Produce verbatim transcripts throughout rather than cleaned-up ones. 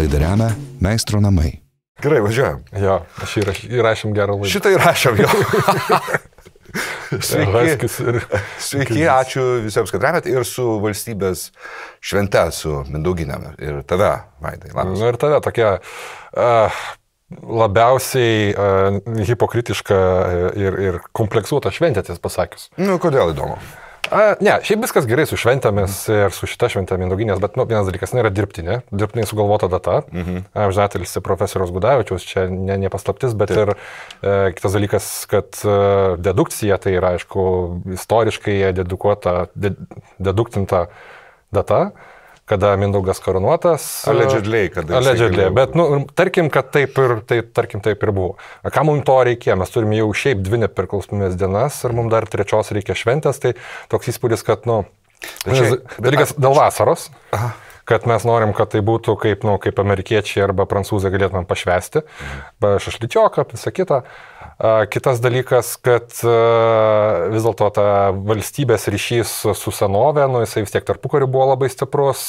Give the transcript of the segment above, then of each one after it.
Laidą remia Meistro namai. Gerai, važiuojam. Jo, aš įraš, įrašym gerą laidą. Šitą įrašėm, jo. Sveiki, ir... sveiki, ačiū visiems, kad remėt ir su valstybės švente, su Mindauginėm ir tave, Vaidai. Labas. Nu ir tave, tokia uh, labiausiai uh, hipokritiška ir, ir kompleksuota šventė, ties pasakius. Nu, kodėl įdomu? A, ne, šiaip viskas gerai su šventėmis ir su šita šventė Mindauginės, bet nu, vienas dalykas nėra dirbtinė, dirbtinai sugalvota data. Mhm. Amžinatelis profesoriaus Gudavičiaus, čia ne, ne paslaptis, bet Taip. ir e, kitas dalykas, kad e, dedukcija, tai yra, aišku, istoriškai dedukuota, de, deduktinta data, kada Mindaugas karūnuotas. Allegedly, kada. Allegedly, bet, nu, tarkim, kad taip ir, tai, tarkim, taip ir buvo. A, ką mums to reikėjo? Mes turime jau šiaip dvi nepriklausomybės dienas ir mums dar trečios reikia šventės, tai toks įspūdis, kad, nu, dalykas dėl vasaros, Aha. kad mes norim, kad tai būtų kaip, nu, kaip amerikiečiai arba prancūzai galėtumėm pašvesti, mhm. šašlytioką, visą kitą. Kitas dalykas, kad vis dėlto ta valstybės ryšys su senove, nu, jisai vis tiek tarpukariu buvo labai stiprus,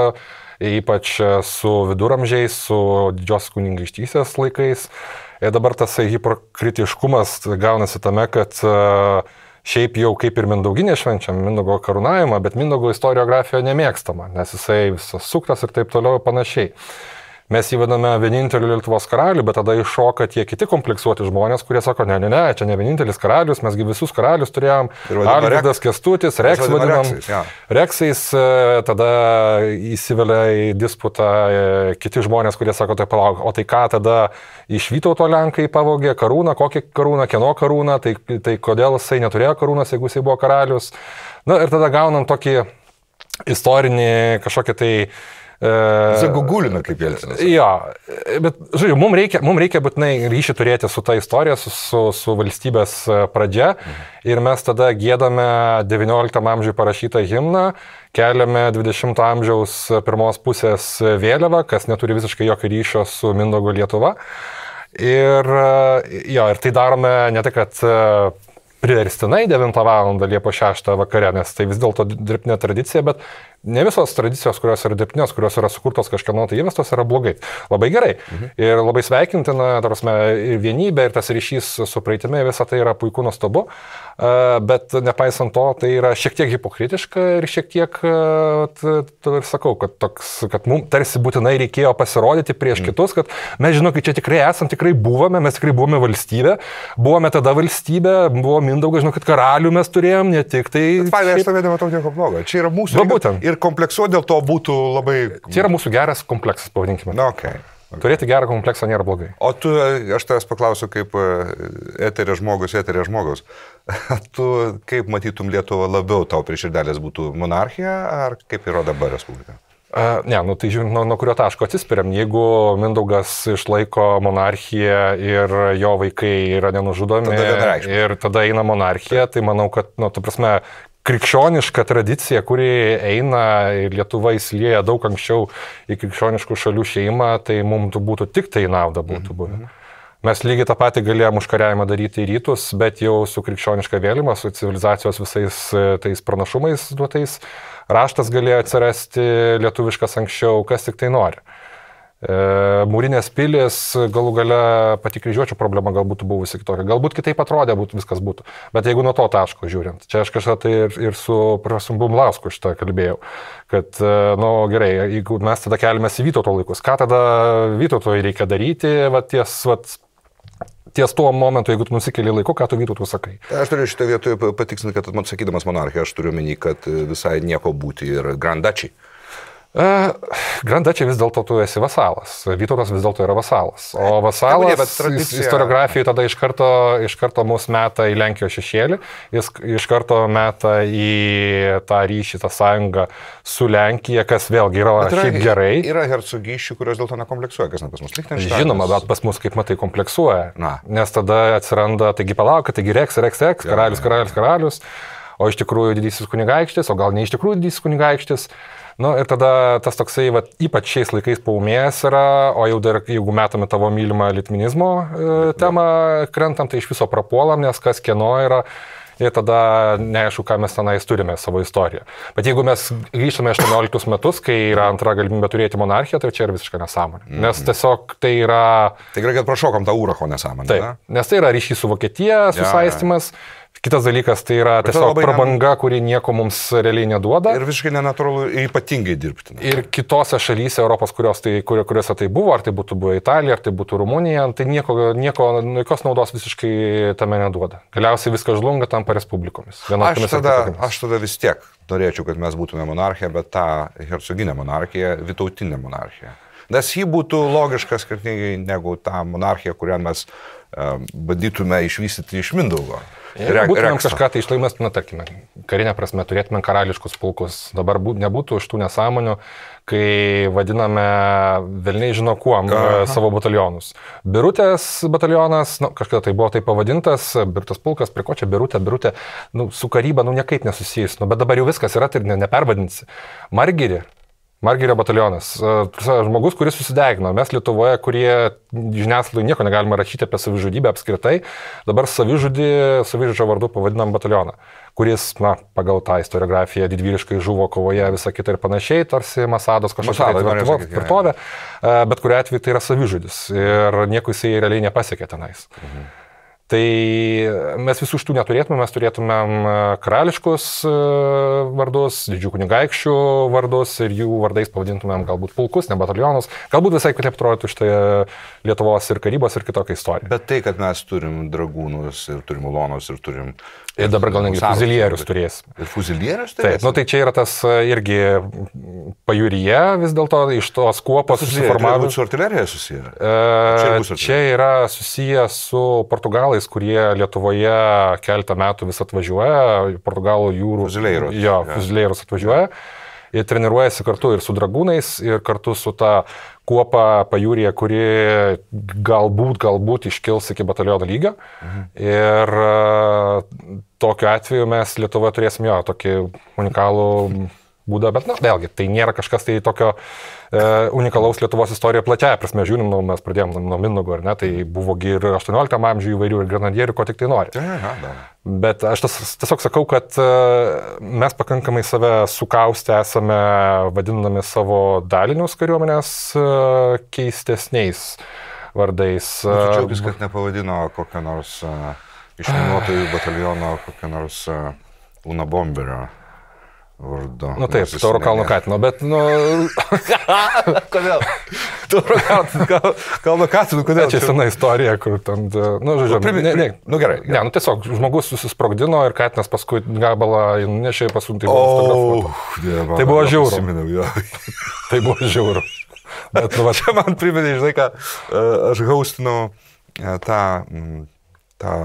ypač su viduramžiais, su didžiosios kunigaikštystės laikais. Ir dabar tas hipokritiškumas gaunasi tame, kad šiaip jau kaip ir Mindauginė švenčiam Mindaugo karūnavimą, bet Mindaugo istoriografija nemėgstama, nes jisai visas suktas ir taip toliau panašiai. Mes įvedame vienintelį Lietuvos karalių, bet tada iššoka tie kiti kompleksuoti žmonės, kurie sako, ne, ne, ne, čia ne vienintelis karalius, mesgi visus karalius turėjom, Algirdas, Kęstutis, Reks vadinam, Reksais, ja. Reksais, tada įsivelia į disputą kiti žmonės, kurie sako, tai palauk, o tai ką tada iš Vytauto Lenkai pavogė karūną, kokią karūną, kieno karūną, tai, tai kodėl jisai neturėjo karūnos, jeigu jisai buvo karalius. Na ir tada gaunam tokį istorinį kažkokį tai Zagugulina kaip Jelcinas. Jo, bet, žodžiu, mums reikia, mums reikia būtinai ryšį turėti su ta istorija, su, su, su valstybės pradžia mhm. ir mes tada giedame devynioliktam amžiui parašytą himną, keliame dvidešimto amžiaus pirmos pusės vėliavą, kas neturi visiškai jokio ryšio su Mindaugo Lietuva. Ir, jo, ir tai darome ne tai, kad priverstinai devintą valandą Liepos šeštą vakare, nes tai vis dėlto dirbtinė tradicija, bet ne visos tradicijos, kurios yra dirbtinės, kurios yra sukurtos kažkieno tai įvestos, yra blogai. Labai gerai. Mhm. Ir labai sveikintina, tarsi, ir vienybė, ir tas ryšys su praeitimi, visa tai yra puiku, nuostabu. Bet nepaisant to, tai yra šiek tiek hipokritiška ir šiek tiek, tai ir sakau, kad, toks, kad mums tarsi būtinai reikėjo pasirodyti prieš mhm. kitus, kad mes žinokit, čia tikrai esam, tikrai buvome, mes tikrai buvome valstybė, buvome tada valstybė, buvo Mindaugas, žinokit, karalių mes turėjom, ne tik tai... Fainai, aš tavėdama tau nieko blogo. Čia yra mūsų... Va, būtent. Ir kompleksuoti dėl to būtų labai... Čia yra mūsų geras kompleksas, pavadinkime. Na, okay. Okay. Turėti gerą kompleksą nėra blogai. O tu, aš tavęs paklausiu kaip eterio žmogus, eterio žmogus. Tu kaip matytum Lietuvą labiau tau prie širdelės būtų monarchija ar kaip yra dabar Respublika? Uh, ne, nu tai žiūrint, nuo, nuo kurio taško atsispiriam. Jeigu Mindaugas išlaiko monarchiją ir jo vaikai yra nenužudomi tada ir tada eina monarchija, tai manau, kad, nu, tu prasme, krikščioniška tradicija, kuri eina ir Lietuva įsilieja daug anksčiau į krikščioniškų šalių šeimą, tai mums būtų tik tai nauda būtų buvę. Mm-hmm. Mes lygiai tą patį galėjome užkariavimą daryti į rytus, bet jau su krikščioniška vėliava, su civilizacijos visais tais pranašumais duotais, raštas galėjo atsirasti lietuviškas anksčiau, kas tik tai nori. E, Mūrinės pilis, galų gale pati kryžiuočių problema galbūt buvusi kitokia, galbūt kitaip atrodė būtų, viskas būtų, bet jeigu nuo to taško žiūrint, čia aš kažką tai ir, ir su profesorium Bumlausku šitą kalbėjau, kad, nu gerai, jeigu mes tada keliamės į Vytauto laikus, ką tada Vytautui reikia daryti, va ties, va, ties tuo momentu, jeigu tu nusikeli laiku, ką tu Vytautui sakai. Aš turiu šitą vietoje patikslinti, kad man sakydamas monarchija, aš turiu menį, kad visai nieko būti ir grandačiai. Uh, Grandačiai vis dėlto tu esi vasalas, Vytautas vis dėlto yra vasalas, o vasalas tradicija... istoriografijoje tada iš karto, iš karto mus meta į Lenkijos šešėlį, jis iš karto meta į tą ryšį, tą sąjungą su Lenkija, kas vėlgi yra, yra šiaip gerai. Yra hercogyščių, kurios dėl to nekompleksuoja, kas ne pas mus Lichtenšteinas. Žinoma, bet pas mus kaip matai kompleksuoja, Na. nes tada atsiranda, taigi palauk, taigi Reks, Reks, Reks, karalius, karalius, karalius, o iš tikrųjų didysis kunigaikštis, o gal ne iš tikrųjų didysis kunigaikštis. Nu ir tada tas toksai, va, ypač šiais laikais paumėjęs yra, o jau dar jeigu metame tavo mylimą litminizmo e, temą krentam, tai iš viso prapuolam, nes kas kieno yra ir tada neaišku, ką mes tenais turime savo istoriją. Bet jeigu mes grįžtame aštuonioliktus metus, kai yra antra galimybė turėti monarchiją, tai čia yra visiškai nesąmonė. Mm-hmm. Nes tiesiog tai yra... Tai gerai, kad prašokom tą Uracho nesąmonę. Taip, ne? Nes tai yra ryšys su Vokietija, susaistymas. Ja, ja. Kitas dalykas, tai yra bet tiesiog prabanga, ne... kuri nieko mums realiai neduoda. Ir visiškai nenatūralu ir ypatingai dirbti. Ir kitose šalyse Europos, kurios tai, kur, kuriuose tai buvo, ar tai būtų buvo Italija, ar tai būtų Rumunija, tai nieko, nieko, jokios naudos visiškai tame neduoda. Galiausiai viskas žlunga tampa respublikomis. Aš tada, aš tada vis tiek norėčiau, kad mes būtume monarchija, bet tą hercoginę monarchiją, vytautinę monarchiją. Nes ji būtų logiška skirtingai negu tą monarchiją, kurią mes uh, bandytume išvystyti iš Mindaugo. Jeigu būtumėm kažką tai išlaimės, na, tarkime, karinė prasme turėtumėm karališkus pulkus. Dabar būt, nebūtų iš tų nesąmonių, kai vadiname velniai žino kuom Aha. savo batalionus. Birutės batalionas, nu, kažkada tai buvo taip pavadintas, Birutės pulkas, prie ko čia Birutė, Birutė, nu, su karyba, nu, niekaip nesusijęs, nu, bet dabar jau viskas yra, tai ne, nepervadinsi. Margiri. Margirio batalionas. Žmogus, kuris susidegino. Mes Lietuvoje, kurie žiniasklaidoje nieko negalime rašyti apie savižudybę apskritai, dabar savižudį, savižudžio vardu pavadinam batalioną, kuris, na, pagal tą istoriografiją didvyriškai žuvo kovoje, visą kitą ir panašiai, tarsi Masados kažkokia tvirtovė, bet kuriuo atveju tai yra savižudis ir nieko jisai realiai nepasiekė tenais. Mhm. Tai mes visų šitų neturėtume, mes turėtumėm karališkus vardus, didžių kunigaikščių vardus ir jų vardais pavadintumėm galbūt pulkus, ne batalionus, galbūt visai kitaip atrodytų štai Lietuvos ir karybos ir kitokia istorija. Bet tai, kad mes turim dragūnus ir turim ulonus ir turim... Ir dabar gal netgi fuzilierius turėsim. Ir fuzilierius turėsim? Taip, nu tai čia yra tas irgi pajūryje vis dėlto iš tos kuopos susiformavimo. Su artilerija susiję? E, čia yra susiję su Portugalais, kurie Lietuvoje keletą metų vis atvažiuoja, Portugalų jūrų. Fuzilierius. Jo, fuzilierius atvažiuoja. Ir treniruojasi kartu ir su dragūnais, ir kartu su ta kuopa pajūryje, kuri galbūt, galbūt iškils iki bataliono lygio. Mhm. Ir uh, tokiu atveju mes Lietuvoje turėsim jo tokį unikalų būdą, bet, na, vėlgi, tai nėra kažkas tai tokio e, unikalaus Lietuvos istorijoje plačiaja prasme, žiūrim, nu, mes pradėjom nuo Mindaugo, ar ne, tai buvogi ir aštuonioliktam amžiuje įvairių ir grenadierių, ko tik tai nori. Aha, da. Bet aš tas, tiesiog sakau, kad e, mes pakankamai save sukaustę esame, vadinami savo dalinius kariuomenės e, keistesniais vardais. Nu, tu džiaugis, kad nepavadino kokią nors uh, išminuotojų bataliono, kokią nors uh, Una Bomberio vardu. Nu taip, Tauro kalno katino, bet, nu... Kodėl? Tauro kalno katino, kodėl? Čia sena istorija, kur ten, nu, žodžiu, nu, ne, ne, nu gerai. Ne, nu tiesiog žmogus susisprogdino ir katinas paskui gabalą nešė pasuntai buvo fotografuota. Tai buvo žiauru. Tai buvo žiauru. Bet, nu, va, čia man priminė, žinai ką, aš haustinau tą, tą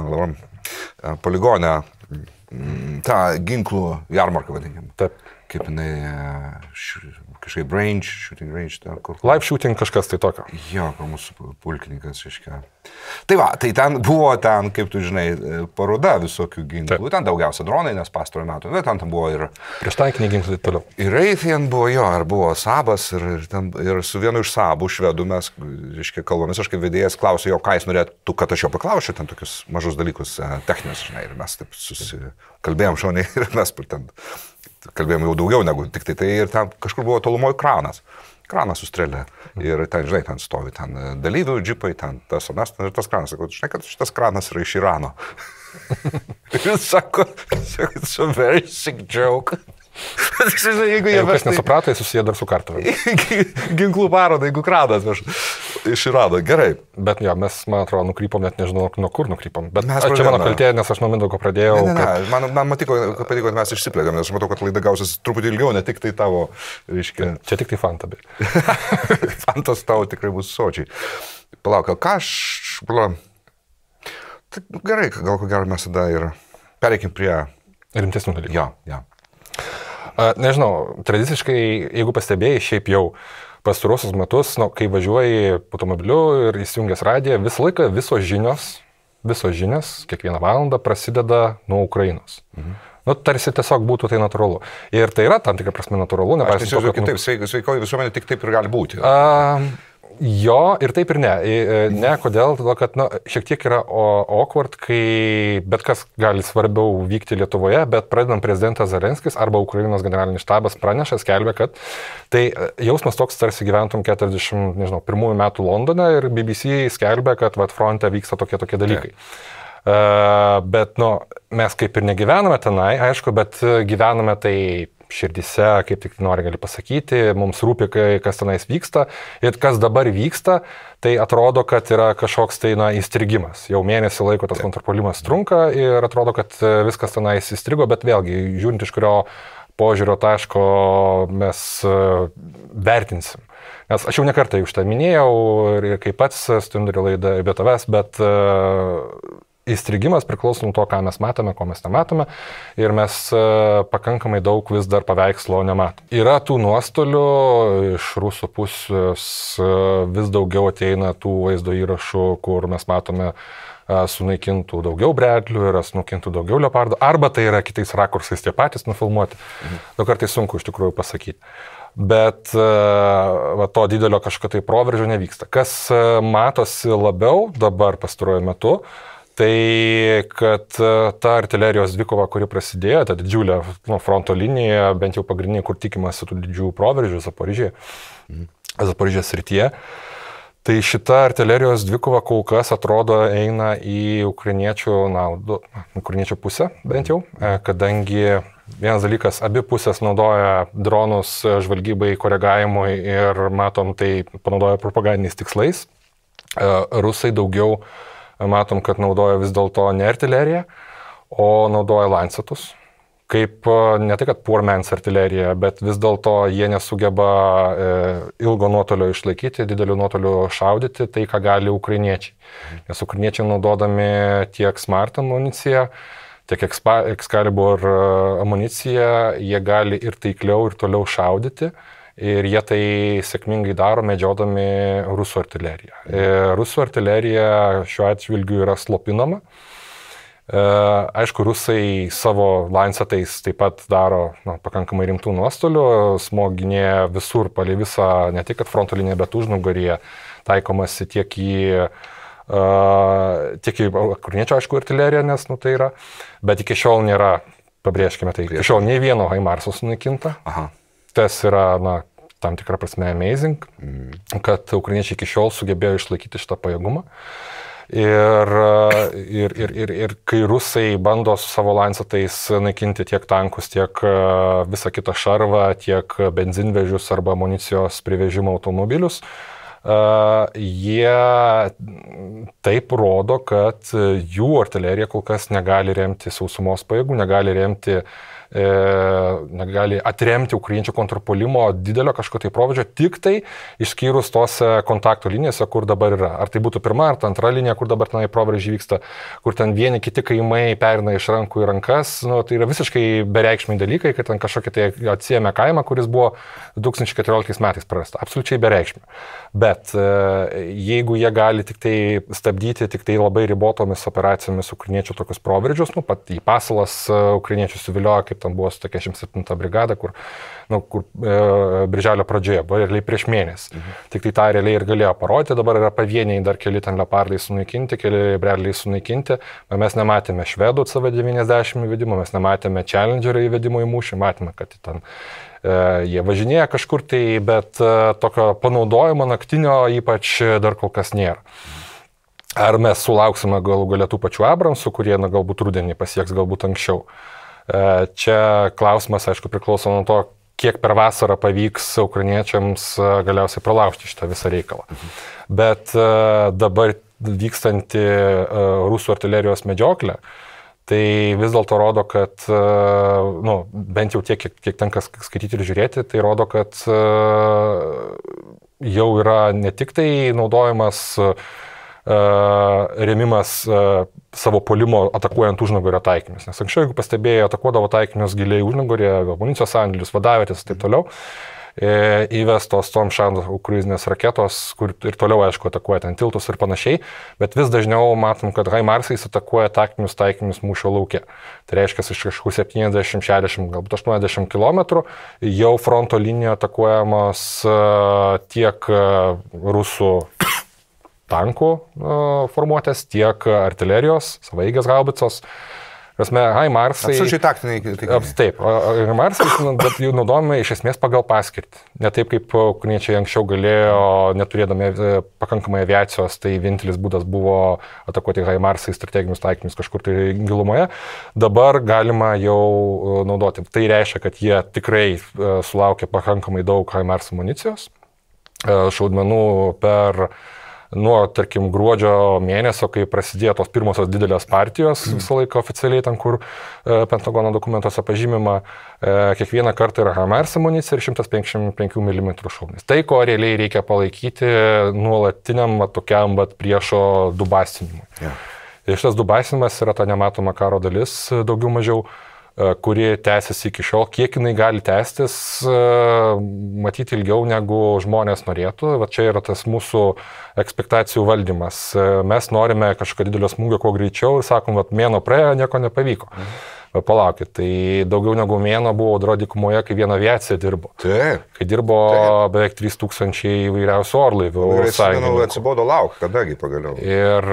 uh, poligonę, tą ginklų jarmarką vadinkim. Taip. Kaip jinai, š, kažkaip range, shooting range. Ta, kur... Live shooting kažkas tai tokio. Jo, kur mūsų pulkininkas, reiškia. Tai va, tai ten buvo ten, kaip tu žinai, paroda visokių ginklų. Taip. Ten daugiausia dronai, nes pastarojo metų, bet ten, ten buvo ir... Prieštankiniai ginklai ir toliau. Ir Raytheon buvo jo, ir buvo Sabas, ir, ir, ten, ir su vienu iš Sabų švedų mes, reiškia, kalbomis, aš kaip vedėjas klausiau jo, ką jis norėtų, kad aš jo paklausčiau, ten tokius mažus dalykus techninius, žinai, ir mes taip susikalbėjom šauniai ir mes ten kalbėjom jau daugiau negu tik tai, tai ir ten kažkur buvo tolumoje kranas. Kranas sustrėlė ir ten, žinai, ten stovi ten dalyvių džipai, ten tas, anas, ir tas kranas, sakau, žinai, kad šitas kranas yra iš Irano. Ir jis sako, it's a very sick joke. Žinai, jeigu jie kas nesuprato, jis susiję dar su kartuvėmis. Ginklų parodą, jeigu kranas aš iš Irano, gerai. Bet jo, mes, man atrodo, nukrypom, net nežinau, nuo kur nukrypom. Bet mes čia mano kaltė, nes aš nuo Mindaugo pradėjau. Ne, ne, ne. Kad... Man, man matiko, kad patiko, kad mes išsiplėtėm, nes aš matau, kad laida gausis truputį ilgiau, ne tik tai tavo, reiškia... Čia tik tai fanta, bet. Fantas tavo tikrai bus sočiai. Palauk, ką aš... Tai gerai, gal ko gero mes tada ir pereikim prie... Rimtesnių dalykų. Jo, jo. Nežinau, tradiciškai, jeigu pastebėjai, šiaip jau pastarosius metus, nu, kai važiuoji automobiliu ir įsijungęs radiją, visą laiką visos žinios, visos žinios, kiekvieną valandą prasideda nuo Ukrainos. Mhm. Nu, tarsi tiesiog būtų tai natūralu. Ir tai yra tam tikra prasme natūralu. Aš tiesiog, kad... taip, sveikoji visuomenė tik taip ir gali būti. A, Jo, ir taip ir ne. Ne, kodėl? Todėl, kad nu, šiek tiek yra awkward, kai bet kas gali svarbiau vykti Lietuvoje, bet pradedam prezidentas Zelenskis arba Ukrainos generalinis štabas praneša, skelbia, kad tai jausmas toks, tarsi gyventum keturiasdešimt pirmųjų metų Londone ir B B C skelbia, kad vat, fronte vyksta tokie tokie dalykai. Uh, bet nu, mes kaip ir negyvename tenai, aišku, bet gyvename tai širdise, kaip tik nori gali pasakyti, mums rūpi, kas tenais vyksta ir kas dabar vyksta, tai atrodo, kad yra kažkoks tai na, įstrigimas. Jau mėnesį laiko tas kontrpuolimas trunka ir atrodo, kad viskas tenais įstrigo, bet vėlgi, žiūrint iš kurio požiūrio taško mes vertinsim. Nes aš jau nekartą už tą minėjau ir kaip pats Stundari laida be tavęs, bet įstrigimas priklauso nuo to, ką mes matome, ko mes nematome ir mes pakankamai daug vis dar paveikslo nematome. Yra tų nuostolių, iš rusų pusės vis daugiau ateina tų vaizdo įrašų, kur mes matome sunaikintų daugiau bredlių ir sunaikintų daugiau leopardų, arba tai yra kitais rakursais tie patys nufilmuoti. Mhm. Daug kartais sunku iš tikrųjų pasakyti. Bet va, to didelio kažkokio tai proveržio nevyksta. Kas matosi labiau dabar pastaruoju metu, tai kad ta artilerijos dvikova, kuri prasidėjo, ta didžiulė nu, fronto linija, bent jau pagrindinė, kur tikimasi tų didžiųjų proveržių Zaporižėje, mm. Zaporižės srityje, tai šita artilerijos dvikova kol kas atrodo eina į ukrainiečių naudą, ukrainiečių pusę bent jau, kadangi vienas dalykas, abi pusės naudoja dronus žvalgybai, koregavimui ir matom, tai panaudoja propagandiniais tikslais. Rusai daugiau matom, kad naudoja vis dėlto ne artileriją, o naudoja Lancetus. Kaip ne tai, kad poor man's artilerija, bet vis dėlto jie nesugeba e, ilgo nuotolio išlaikyti, didelių nuotolių šaudyti, tai ką gali ukrainiečiai. Nes ukrainiečiai naudodami tiek Smart amuniciją, tiek Excalibur amuniciją, jie gali ir taikliau, ir toliau šaudyti. Ir jie tai sėkmingai daro, medžiodami rusų artileriją. Rusų artilerija šiuo atžvilgiu yra slopinama. Aišku, rusai savo Lancetais taip pat daro na, pakankamai rimtų nuostolių, smoginėja visur, palei visą, ne tik fronto liniją, bet užnugaryje, taikomasi tiek į, uh, tiek į ukrainiečių, aišku, artileriją, nes nu, tai yra, bet iki šiol nėra, pabrėžkime tai, iki šiol nei vieno Haimarso sunaikinta. Aha. Tas yra, na, tam tikrą prasme amazing, mm. kad ukrainiečiai iki šiol sugebėjo išlaikyti šitą pajėgumą. Ir, ir, ir, ir, ir kai rusai bando su savo Lancetais naikinti tiek tankus, tiek visą kitą šarvą, tiek benzinvežius arba amunicijos privežimo automobilius, jie taip rodo, kad jų artilerija kol kas negali remti sausumos pajėgų, negali remti E, negali atremti ukrainiečių kontrpuolimo didelio kažkokio tai proveržio, tik tai išskyrus tose kontaktų linijose, kur dabar yra. Ar tai būtų pirma, ar ta antra linija, kur dabar tenai proveržiai vyksta, kur ten vieni kiti kaimai perina iš rankų į rankas, nu, tai yra visiškai bereikšmiai dalykai, kad ten kažkokie tai atsiėmė kaimą, kuris buvo du tūkstančiai keturioliktais metais prarasta. Absoliučiai bereikšmiai. Bet e, jeigu jie gali tik tai stabdyti, tik tai labai ribotomis operacijomis ukrainiečių tokius proveržius, nu, pat į pasalas ukrainiečių suvilioja, kaip ten buvo su tokia šimtas septinta brigada, kur, nu, kur e, birželio pradžioje buvo realiai prieš mėnesį. Mhm. Tik tai tą realiai ir galėjo parodyti, dabar yra pavieniai dar keli ten leopardai sunaikinti, keli bredliai sunaikinti. Mes nematėme švedų C V devyniasdešimt įvedimo, mes nematėme Challengerio įvedimo į mūšį, matėme, kad ten e, jie važinėja kažkur tai, bet e, tokio panaudojimo naktinio ypač dar kol kas nėra. Ar mes sulauksime galų galę tų pačių Abramsų, kurie na, galbūt rudenį pasieks, galbūt anksčiau. Čia klausimas, aišku, priklauso nuo to, kiek per vasarą pavyks ukrainiečiams galiausiai pralaužti šitą visą reikalą. Mhm. Bet dabar vykstanti rusų artilerijos medžioklė, tai vis dėlto rodo, kad, nu, bent jau tiek, kiek, kiek tenka skaityti ir žiūrėti, tai rodo, kad jau yra ne tik tai naudojamas remimas savo puolimo atakuojant užnugario taikinius. Nes anksčiau, jeigu pastebėjai, atakuodavo taikinius giliai užnugarį, amunicijos sandėlius, vadavietės ir taip toliau. įvestos Storm Shadow kruizinės raketos, kur ir toliau, aišku, atakuoja ten tiltus ir panašiai, bet vis dažniau matom, kad HIMARSais atakuoja taktinius taikinius mūšio lauke. Tai reiškia, iš kažkur septyniasdešimt, šešiasdešimt, galbūt aštuoniasdešimt kilometrų jau fronto linija atakuojamos tiek rusų tankų formuotės, tiek artilerijos, savaeigės haubicos. HIMARSai... Absoliučiai taktiniai. Taip, HIMARSai jų naudojame iš esmės pagal paskirtį. Ne taip, kaip ukrainiečiai anksčiau galėjo, neturėdami pakankamai aviacijos, tai vienintelis būdas buvo atakuoti HIMARSai strateginius taikinius kažkur tai gilumoje. Dabar galima jau naudoti. Tai reiškia, kad jie tikrai sulaukia pakankamai daug HIMARS amunicijos, šaudmenų per... Nuo, tarkim, gruodžio mėnesio, kai prasidėjo tos pirmosios didelės partijos, visą laiką oficialiai ten, kur e, Pentagono dokumentuose pažymima, e, kiekvieną kartą yra HIMARS amunicija ir šimtas penkiasdešimt penkių milimetrų šaunys. Tai, ko realiai reikia palaikyti nuolatiniam tokiam bet priešo dubasinimui. Yeah. Ir šitas dubasinimas yra ta nematoma karo dalis, daugiau mažiau, kuri tęsiasi iki šiol, kiek jinai gali tęstis, matyti ilgiau negu žmonės norėtų. Va čia yra tas mūsų ekspektacijų valdymas. Mes norime kažką didelio smūgio kuo greičiau ir sakom, va mėno praėjo, nieko nepavyko. Mhm. Palaukit, tai daugiau negu mėno buvo Audro dykumoje, kai viena aviacija dirbo. Taip. Kai dirbo Taip. beveik trys tūkstančiai įvairiausių orlaivių. Atsibodo lauk, kadagi pagaliau. Ir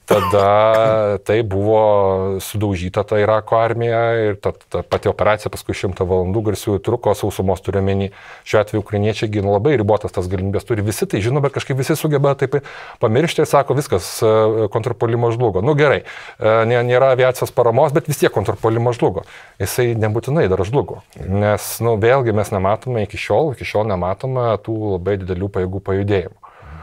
tada tai buvo sudaužyta ta Irako armija ir ta, ta pati operacija paskui šimtą valandų garsiųjų truko, sausumos turiuomenį. Šiuo atveju ukrainiečiai gina labai ribotas tas galimybės turi. Visi tai žino, bet kažkaip visi sugeba taip pamiršti ir sako, viskas, kontrpuolimas žlugo. Nu gerai, nėra aviacijos paramos, bet vis tiek kontrpuolimas žlugo. Jisai nebūtinai dar žlugo, nes nu, vėlgi mes nematome iki šiol, iki šiol nematome tų labai didelių pajėgų pajudėjimų.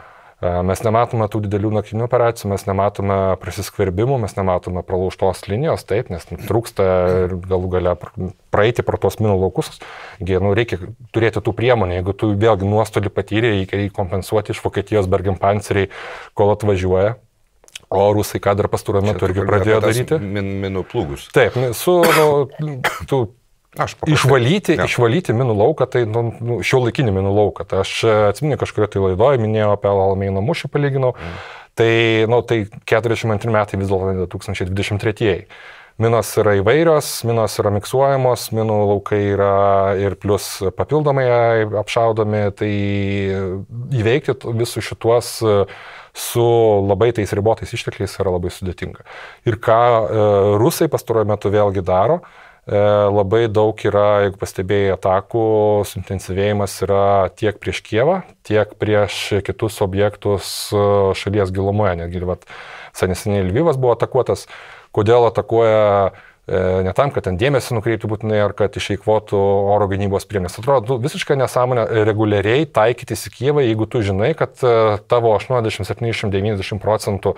Mes nematome tų didelių naktinių operacijų, mes nematome prasiskverbimų, mes nematome pralaužtos linijos, taip, nes trūksta galų gale praeiti pro tos minų laukus. Nu, reikia turėti tų priemonių, jeigu tu vėlgi nuostolį patyrė, reikia kompensuoti iš Vokietijos Bergenpanzeriai, kol atvažiuoja. O rusai ką dar pastaruoju metu irgi pradėjo daryti? Min, minų plūgus. Taip, su nu, tu, išvalyti, išvalyti minų lauką, tai nu, nu, šiuolaikinį minų lauką. Tai aš atsimenu kažkurioje tai laidoje, minėjau apie Alameino mūšį, palyginau. Mm. Tai, nu, tai keturiasdešimt antri metai vis dėlto du tūkstančiai dvidešimt treji. Minos yra įvairios, minos yra miksuojamos, minų laukai yra ir plus papildomai apšaudomi. Tai įveikti visus šituos su labai tais ribotais ištekliais yra labai sudėtinga. Ir ką e, rusai pastaruoju metu vėlgi daro, e, labai daug yra, jeigu pastebėjai, atakų, suintensyvėjimas yra tiek prieš Kijevą, tiek prieš kitus objektus šalies gilumoje. Netgi, vat, senesniai Lvivas buvo atakuotas. Kodėl atakuoja ne tam, kad ten dėmesį nukreiptų būtinai, ar kad išeikvotų oro gynybos priemonės. Atrodo, visiškai nesąmonė reguliariai taikytis į Kijevą, jeigu tu žinai, kad tavo aštuoniasdešimt septyniasdešimt devyniasdešimt procentų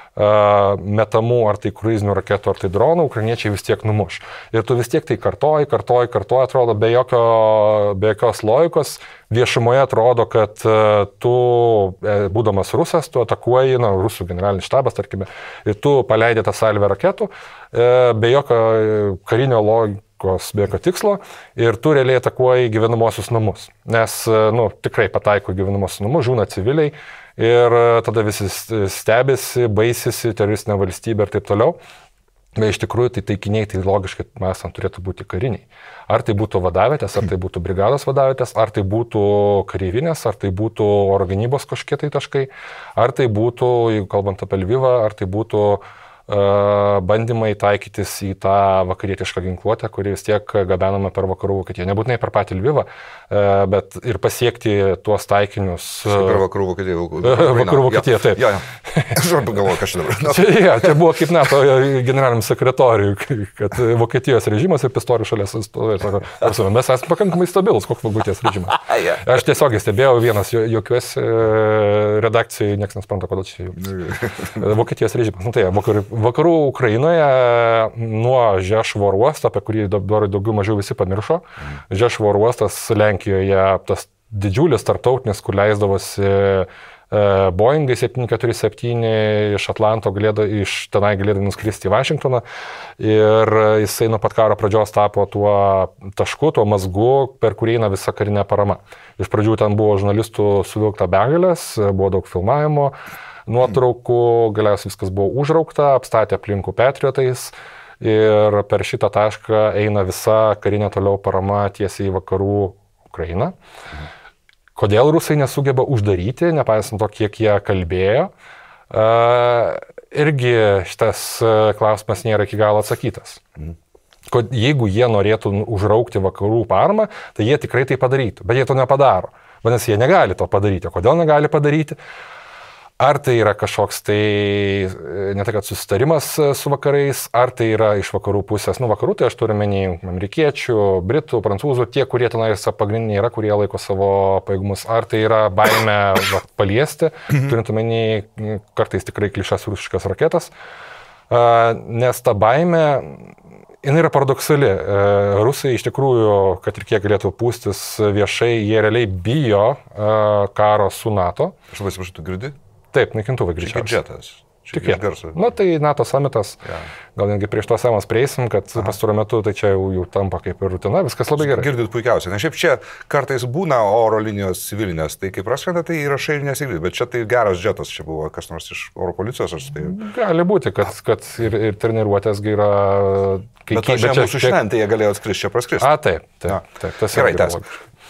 metamų ar tai kruizinių raketų, ar tai dronų, ukrainiečiai vis tiek numuš. Ir tu vis tiek tai kartoji, kartoji, kartoji, atrodo, be, jokio, be jokios logikos. Viešumoje atrodo, kad tu, būdamas rusas, tu atakuoji, na, rusų generalinis štabas, tarkime, ir tu paleidai tą salvę raketų, be jokio karinio logikos, be jokio tikslo, ir tu realiai atakuoji gyvenamosius namus. Nes, nu, tikrai pataiko gyvenamosius namus, žūna civiliai, ir tada visi stebėsi, baisisi, teroristinė valstybė ir taip toliau. Bet iš tikrųjų tai taikiniai, tai logiškai mąstant turėtų būti kariniai. Ar tai būtų vadavietės, ar tai būtų brigados vadavietės, ar tai būtų kareivinės, ar tai būtų oro gynybos kažkokie tai taškai, ar tai būtų, jeigu kalbant apie Lvivą, ar tai būtų bandymai taikytis į tą vakarietišką ginkluotę, kuri vis tiek gabenama per vakarų Vokietiją. Nebūtinai per patį Lvivą, bet ir pasiekti tuos taikinius. Per vakarų Vokietiją. Vakarų Vokietiją, taip. Ja, ja. Aš pagalvoju, kas čia dabar. Čia, ja, čia buvo kaip NATO generaliniam sekretoriui, kad Vokietijos režimas ir Pistorius šalia stovėjo. Mes esame pakankamai stabilus, koks Vokietijos režimas. Aš tiesiog stebėjau vienas jokiuose redakcijai, niekas nespranta, kodėl čia jau. Vokietijos režimas. Nu, tai, vakarų Vakarų Ukrainoje nuo Žešvo uosto, apie kurį dabar daugiau mažiau visi pamiršo, Žešvo uostas Lenkijoje, tas didžiulis tarptautinis, kur leisdavosi Boeingai septyni keturi septyni iš Atlanto galėdavo, iš tenai galėdavo nuskristi į Vašingtoną ir jisai nuo pat karo pradžios tapo tuo tašku, tuo mazgu, per kurį eina visa karinė parama. Iš pradžių ten buvo žurnalistų suvilkta begalės, buvo daug filmavimo, nuotraukų, galiausiai viskas buvo užraukta, apstatė aplinkų patriotais ir per šitą tašką eina visa karinė toliau parama tiesiai į vakarų Ukrainą. Kodėl rusai nesugeba uždaryti, nepaisant to, kiek jie kalbėjo, uh, irgi šitas klausimas nėra iki galo atsakytas. Kod, jeigu jie norėtų užraukti vakarų paramą, tai jie tikrai tai padarytų, bet jie to nepadaro. Vadinasi, jie negali to padaryti. Kodėl negali padaryti? Ar tai yra kažkoks tai, ne tai kad susitarimas su vakarais, ar tai yra iš vakarų pusės, nu vakarų, tai aš turiu menį amerikiečių, britų, prancūzų, tie, kurie tenais pagrindiniai yra, kurie laiko savo pajėgumus, ar tai yra baime va, paliesti, turint menį kartais tikrai klišas rusiškas raketas, nes ta baime, jinai yra paradoksali. Rusai iš tikrųjų, kad ir kiek galėtų pūstis viešai, jie realiai bijo karo su NATO. Aš labai atsiprašau, tu girdi? Taip, naikintuvai greičiausiai. Džetas. Tik jie. Na tai NATO samitas, ja. Gal netgi prieš tos temas prieisim, kad pastaruoju metu tai čia jau, jau tampa kaip ir rutina, viskas labai gerai. Girdit puikiausiai. Na šiaip čia kartais būna oro linijos civilinės, tai kaip praskrenda, tai įrašai ir nesigirdit, bet čia tai geras džetas, čia buvo kas nors iš oro policijos, aš spėjau. Gali būti, kad, kad ir, ir treniruotės yra... Kai, bet čia mūsų šiandien, tai jie galėjo atskristi, čia praskristi. A, taip, taip, ja. taip, tas gerai, tęsim.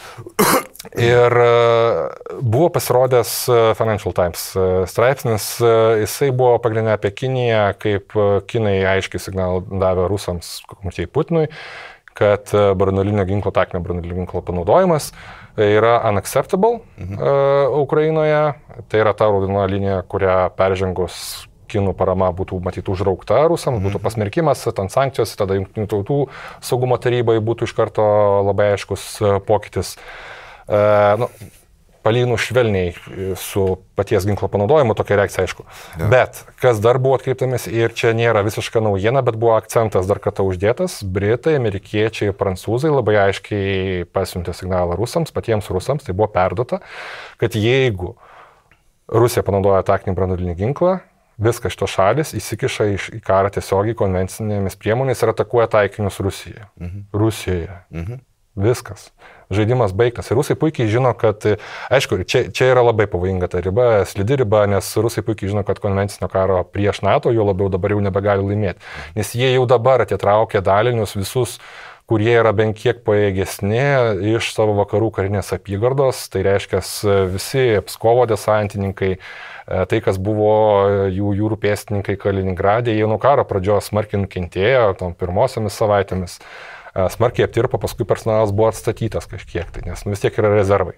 Ir buvo pasirodęs Financial Times straipsnis, jisai buvo pagrindinė apie Kiniją, kaip Kinai aiškiai signalą davė rusams, kokiai Putinui, kad branduolinio ginklo, taktinio branduolinio ginklo panaudojimas yra unacceptable mhm. Ukrainoje, tai yra ta raudona linija, kurią peržengus kinų parama būtų matyti užraukta rusams, mm. būtų pasmerkimas, ten sankcijos, tada Jungtinių tautų saugumo tarybai būtų iš karto labai aiškus pokytis. E, nu, palyginus švelniai su paties ginklo panaudojimu, tokia reakcija aišku. Ja. Bet kas dar buvo atkreiptamis ir čia nėra visiška naujiena, bet buvo akcentas dar kartą uždėtas, Britai, amerikiečiai, prancūzai labai aiškiai pasiuntė signalą rusams, patiems rusams, tai buvo perduota, kad jeigu Rusija panaudoja taktinį branduolinį ginklą, viskas šitos šalis įsikiša į karą tiesiogiai konvencinėmis priemonės ir atakuoja taikinius Rusijoje. Mhm. Rusijoje. Mhm. Viskas. Žaidimas baigtas. Ir rusai puikiai žino, kad, aišku, čia, čia yra labai pavojinga ta riba, slidi riba, nes rusai puikiai žino, kad konvencinio karo prieš NATO jo labiau dabar jau nebegali laimėti. Nes jie jau dabar atitraukia dalinius visus, kurie yra bent kiek pajėgesni iš savo vakarų karinės apygardos. Tai reiškia visi Pskovo desantininkai, tai, kas buvo jų jūrų pėstininkai Kaliningradė, jie nuo karo pradžios smarkiai nukentėjo, tom pirmosiomis savaitėmis, smarkiai aptirpo, paskui personalas buvo atstatytas kažkiek, tai, nes nu, vis tiek yra rezervai.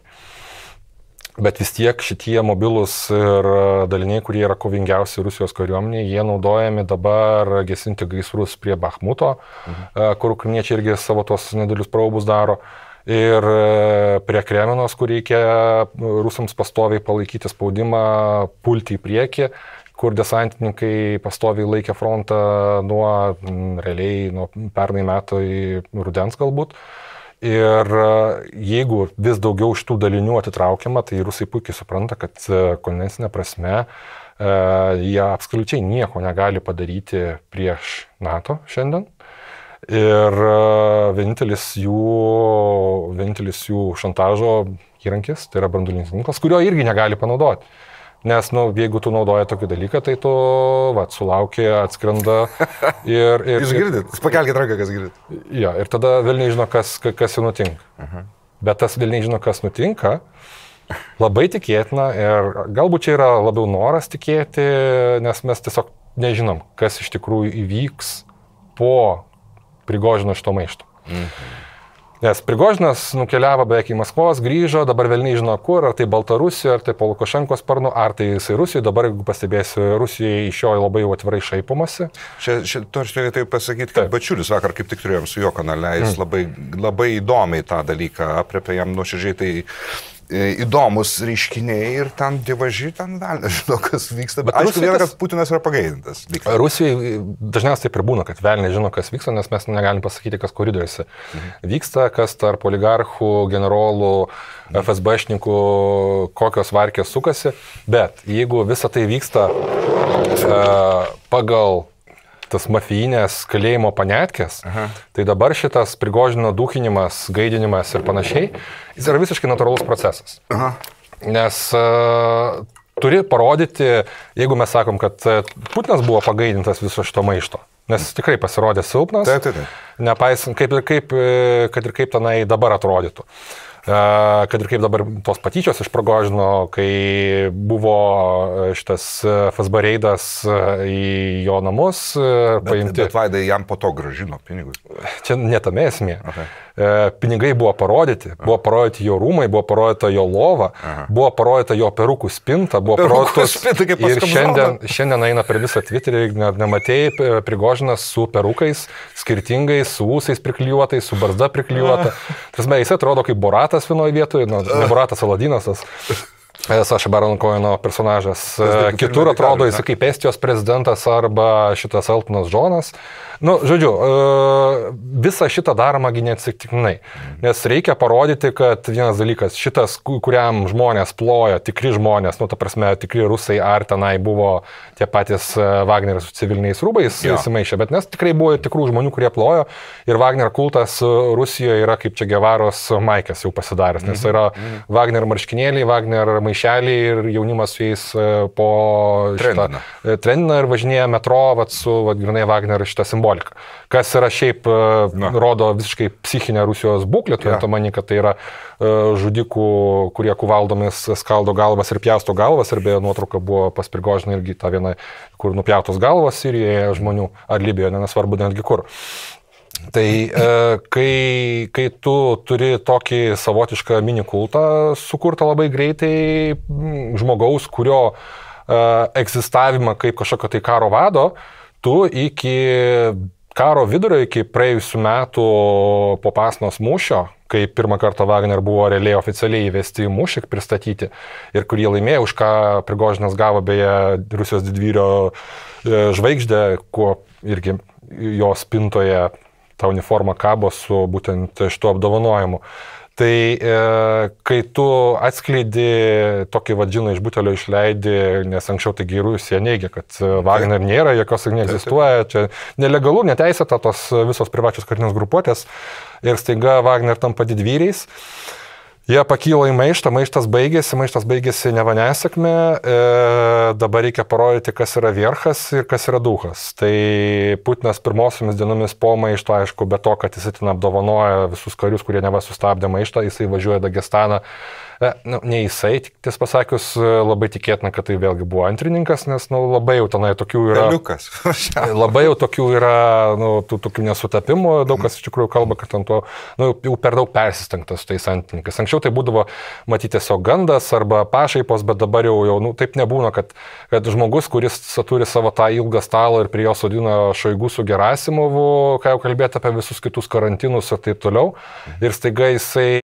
Bet vis tiek šitie mobilūs ir daliniai, kurie yra kovingiausi Rusijos kariuomenėje, jie naudojami dabar gesinti gaisrus prie Bachmuto, mhm. kur ukrainiečiai irgi savo tos nedėlius praubus daro. Ir prie Kremenos, kur reikia rusams pastoviai palaikyti spaudimą, pulti į priekį, kur desantininkai pastoviai laikė frontą nuo, realiai, nuo pernai metų į rudens galbūt. Ir jeigu vis daugiau šitų dalinių atitraukiama, tai rusai puikiai supranta, kad konvencinė prasme jie absoliučiai nieko negali padaryti prieš NATO šiandien. Ir vienintelis jų, vienintelis jų šantažo įrankis, tai yra branduolinis ginklas, kurio irgi negali panaudoti. Nes, nu, jeigu tu naudoji tokį dalyką, tai tu, va, sulauki, atskrenda ir... ir Jūs girdit? Pakelkit ranką, kas girdit. Jo, ir tada velniai žino, kas, kas jau nutinka. Uh-huh. Bet tas velniai žino, kas nutinka, labai tikėtina ir galbūt čia yra labiau noras tikėti, nes mes tiesiog nežinom, kas iš tikrųjų įvyks po Prigožino šito maišto. Mhm. Nes Prigožinas nukeliavo beveik į Maskvos, grįžo, dabar velniai žino kur, ar tai Baltarusijoje, ar tai po Lukašenkos sparnu, ar tai jisai Rusijoje, dabar jeigu pastebėsi, Rusijai iš jo labai jau atvirai šaipomasi. Čia, čia tu aš tai pasakyti, kad Taip. Bačiulis vakar kaip tik turėjom su jo kanale, jis mm. labai, labai įdomiai tą dalyką aprėpė, jam nuoširdžiai tai įdomus reiškiniai ir ten dievaži, ten vėl nežinau, kas vyksta. Bet aišku, viena, kad Putinas yra pagaidintas. Rusijai dažniausiai taip ir būna, kad vėl nežino, kas vyksta, nes mes negalim pasakyti, kas koridoriuose mhm. vyksta, kas tarp oligarchų, generolų, mhm. F S B šnikų, kokios varkės sukasi. Bet jeigu visa tai vyksta uh, pagal tas mafijinės kalėjimo panetkės, Aha. tai dabar šitas Prigožino dūkinimas, gaidinimas ir panašiai, jis yra visiškai natūralus procesas. Aha. Nes uh, turi parodyti, jeigu mes sakom, kad Putinas buvo pagaidintas viso šito maišto, nes tikrai pasirodė silpnas, taip, taip, taip. nepaisant, kaip ir kaip, kad ir kaip tenai dabar atrodytų. Kad ir kaip dabar tos patyčios iš Prigožino, kai buvo šitas F S B reidas į jo namus bet, paimti. Bet Vaidai jam po to grąžino pinigus. Čia netame esmė. Okay. Pinigai buvo parodyti, buvo parodyti jo rūmai, buvo parodyta jo lova, Aha. buvo parodyta jo perukų spinta, buvo parodytos ir šiandien, šiandien eina per visą Twitterį, nematėjai Prigožinas su perukais, skirtingais, su ūsais priklijuotais, su barzda priklijuota. Tasme, jis atrodo kaip Boratas vienoje vietoje, nu, ne Boratas, Aladinas, tas Saša Baron Coheno personažas. Kitur atrodo jis kaip Estijos prezidentas arba šitas Eltonas Džonas. Nu, žodžiu, visą šitą daroma neatsitiktinai, nes reikia parodyti, kad vienas dalykas, šitas, kuriam žmonės ploja, tikri žmonės, nu, ta prasme, tikri rusai, ar tenai buvo tie patys Wagneris su civiliniais rūbais įsimaišę, bet nes tikrai buvo tikrų žmonių, kurie plojo ir Wagner kultas Rusijoje yra kaip čia Gevaros maikės jau pasidaręs, nes yra Wagner marškinėliai, Wagner maišeliai ir jaunimas su jais po šitą trendina ir važinėja metro vat, su vat, grinai Wagner šitą simboliką. Kas yra šiaip, Na. rodo visiškai psichinę Rusijos būklę, turint omeny, kad tai yra uh, žudikų, kurie kuvaldomis skaldo galvas ir pjausto galvas, ir beje nuotrauka buvo pas Prigožiną irgi ta viena, kur nupjautos galvos Sirijoje žmonių, ar Libijoje, nesvarbu netgi kur. Tai e, kai, kai tu turi tokį savotišką mini kultą sukurtą labai greitai žmogaus, kurio e, egzistavimą kaip kažkokio tai karo vado, tu iki karo vidurio, iki praėjusių metų po Pasnos mūšio, kai pirmą kartą Wagner buvo realiai oficialiai įvesti į mūšį, pristatyti ir kurį laimėjo, už ką Prigožinas gavo beje Rusijos didvyrio žvaigždę, kuo irgi jo spintoje ta uniforma kabo su būtent šituo apdovanojimu. Tai e, kai tu atskleidi tokį vadžiną iš butelio išleidi, nes anksčiau taigi Rusija neigia, kad Wagner nėra, jokios neegzistuoja, čia nelegalu, neteisėta tos visos privačios karinės grupuotės ir staiga Wagner tampa didvyriais. Jie pakyla į maištą, maištas baigėsi, maištas baigėsi neva nesėkmė, e, dabar reikia parodyti, kas yra vierchas ir kas yra duchas. Tai Putinas pirmosiomis dienomis po maišto, aišku, be to, kad jis ten apdovanoja visus karius, kurie neva sustabdė maištą, jisai važiuoja Dagestaną. E, nu, ne jisai, ties pasakius, labai tikėtina, kad tai vėlgi buvo antrininkas, nes nu, labai jau tenai tokių yra... Liukas. Labai jau tokių yra, nu, tų tokių nesutapimų, daug kas iš tikrųjų kalba, kad ant to, nu, jau per daug persistengtas su tais antrininkais. Anksčiau tai būdavo matyti tiesiog gandas arba pašaipos, bet dabar jau, jau nu, taip nebūna, kad, kad žmogus, kuris turi savo tą ilgą stalą ir prie jo sodina Šoigu su Gerasimovu, ką jau kalbėti apie visus kitus karantinus ir taip toliau, ir staiga jisai